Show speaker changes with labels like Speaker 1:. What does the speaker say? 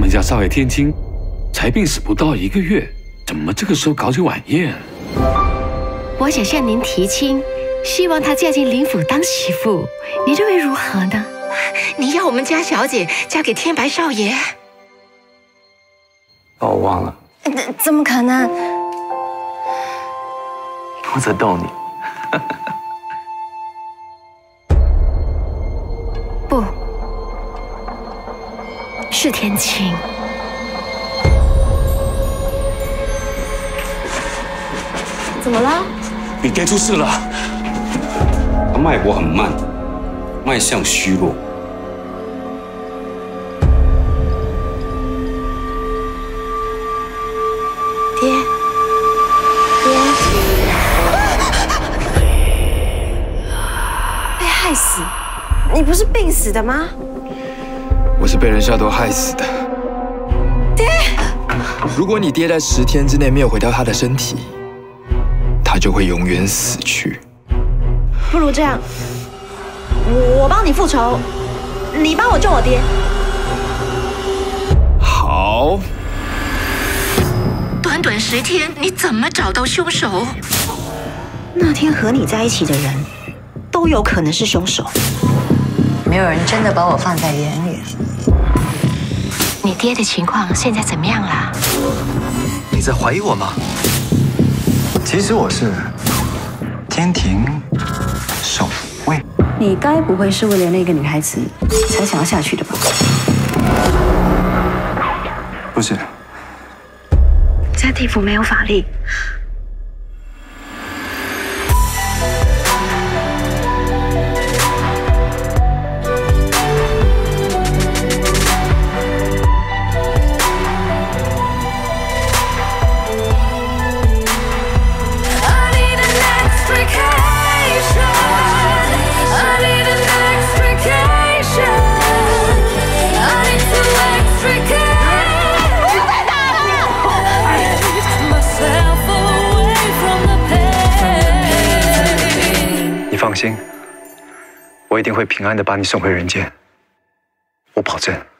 Speaker 1: 们家少爷天金才病死不到1个月，怎么这个时候搞起晚宴？
Speaker 2: 我想向您提亲，希望她嫁进林府当媳妇，你认为如何呢？
Speaker 3: 你要我们家小姐嫁给天白少爷？
Speaker 4: 把我忘了？
Speaker 5: 怎么可能？
Speaker 4: 我在逗你。
Speaker 2: 不，是天晴。
Speaker 5: 怎么了？
Speaker 6: 你爹出事了。
Speaker 7: 他脉搏很慢，脉象虚弱。
Speaker 5: 爹，被害死？你不是病死的吗？
Speaker 8: 我是被人下毒害死的。
Speaker 5: 爹，
Speaker 8: 如果你爹在10天之内没有回到他的身体，他就会永远死去。
Speaker 5: 不如这样，我帮你复仇，你帮我救我爹。
Speaker 8: 好。
Speaker 3: 短短10天，你怎么找到凶手？
Speaker 5: 那天和你在一起的人，都有可能是凶手。
Speaker 9: 没有人真的把我放在眼里。
Speaker 2: 你爹的情况现在怎么样啦？
Speaker 6: 你在怀疑我吗？
Speaker 4: 其实我是天庭守卫。
Speaker 5: 你该不会是为了那个女孩子才想要下去的吧？
Speaker 4: 不是。
Speaker 5: 在地府没有法力。
Speaker 4: 放心，我一定会平安的把你送回人间，我保证。